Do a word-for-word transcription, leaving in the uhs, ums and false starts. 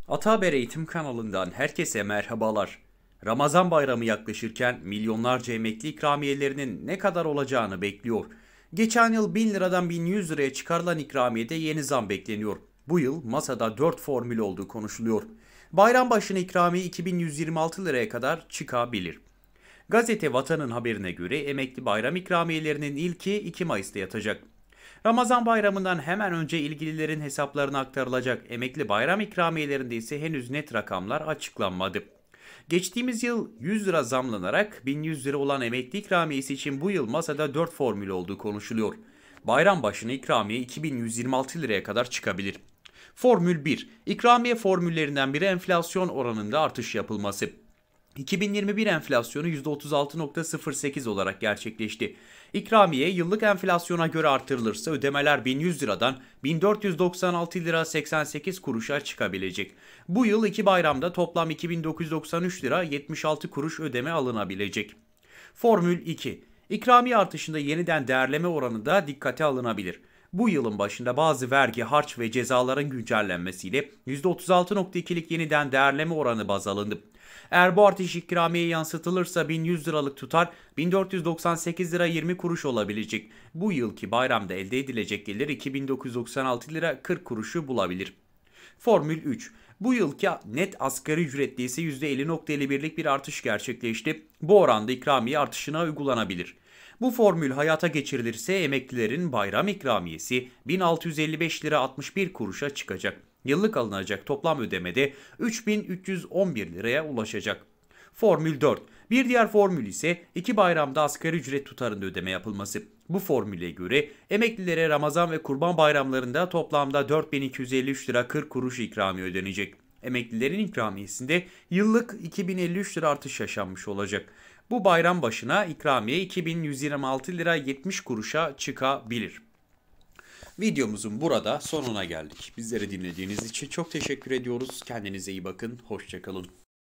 Ata Haber Eğitim kanalından herkese merhabalar. Ramazan bayramı yaklaşırken milyonlarca emekli ikramiyelerinin ne kadar olacağını bekliyor. Geçen yıl bin liradan bin yüz liraya çıkarılan ikramiyede yeni zam bekleniyor. Bu yıl masada dört formül olduğu konuşuluyor. Bayram başına ikramiye iki bin yüz yirmi altı liraya kadar çıkabilir. Gazete Vatan'ın haberine göre emekli bayram ikramiyelerinin ilki iki Mayıs'ta yatacak. Ramazan bayramından hemen önce ilgililerin hesaplarına aktarılacak emekli bayram ikramiyelerinde ise henüz net rakamlar açıklanmadı. Geçtiğimiz yıl yüz lira zamlanarak bin yüz lira olan emekli ikramiyesi için bu yıl masada dört formül olduğu konuşuluyor. Bayram başına ikramiye iki bin yüz yirmi altı liraya kadar çıkabilir. Formül bir. İkramiye formüllerinden biri enflasyon oranında artış yapılması. iki bin yirmi bir enflasyonu yüzde otuz altı virgül sıfır sekiz olarak gerçekleşti. İkramiye yıllık enflasyona göre artırılırsa ödemeler bin yüz liradan bin dört yüz doksan altı lira seksen sekiz kuruşa çıkabilecek. Bu yıl iki bayramda toplam iki bin dokuz yüz doksan üç lira yetmiş altı kuruş ödeme alınabilecek. Formül iki. İkramiye artışında yeniden değerleme oranı da dikkate alınabilir. Bu yılın başında bazı vergi, harç ve cezaların güncellenmesiyle yüzde otuz altı virgül ikilik yeniden değerleme oranı baz alındı. Eğer bu artış ikramiyeye yansıtılırsa bin yüz liralık tutar bin dört yüz doksan sekiz lira yirmi kuruş olabilecek. Bu yılki bayramda elde edilecek gelir iki bin dokuz yüz doksan altı lira kırk kuruşu bulabilir. Formül üç. Bu yılki net asgari ücretli ise yüzde elli virgül elli birlik bir artış gerçekleşti. Bu oranda ikramiye artışına uygulanabilir. Bu formül hayata geçirilirse emeklilerin bayram ikramiyesi bin altı yüz elli beş lira altmış bir kuruşa çıkacak. Yıllık alınacak toplam ödemede üç bin üç yüz on bir liraya ulaşacak. Formül dört. Bir diğer formül ise iki bayramda asgari ücret tutarında ödeme yapılması. Bu formüle göre emeklilere Ramazan ve Kurban bayramlarında toplamda dört bin iki yüz elli üç lira kırk kuruş ikramiye ödenecek. Emeklilerin ikramiyesinde yıllık iki bin elli üç lira artış yaşanmış olacak. Bu bayram başına ikramiye iki bin yüz yirmi altı lira yetmiş kuruşa çıkabilir. Videomuzun burada sonuna geldik. Bizleri dinlediğiniz için çok teşekkür ediyoruz. Kendinize iyi bakın. Hoşça kalın.